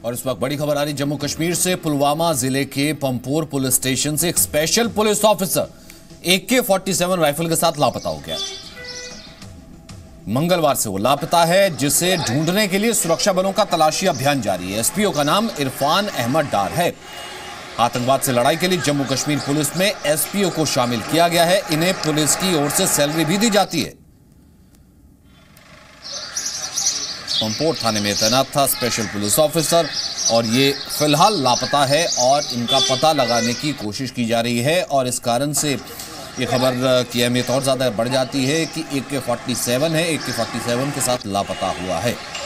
और इस वक्त बड़ी खबर आ रही जम्मू कश्मीर से। पुलवामा जिले के पंपोर पुलिस स्टेशन से एक special police officer AK-47 rifle के साथ लापता हो गया। मंगलवार से वो लापता है, जिसे ढूंढने के लिए सुरक्षा बलों का तलाशी अभियान जारी है। SPO का नाम इरफान अहमद डार है। आतंकवाद से लड़ाई के लिए जम्मू कश्मीर पुलिस में SPO को शामिल किया गया है। इन्हें पुलिस की ओर से सैलरी भी दी जाती है। पंपोर थाने में तैनात था स्पेशल पुलिस ऑफिसर और ये फिलहाल लापता है और इनका पता लगाने की कोशिश की जा रही है। और इस कारण से ये खबर की अहमियत और ज़्यादा बढ़ जाती है कि AK-47 है, AK-47 के साथ लापता हुआ है।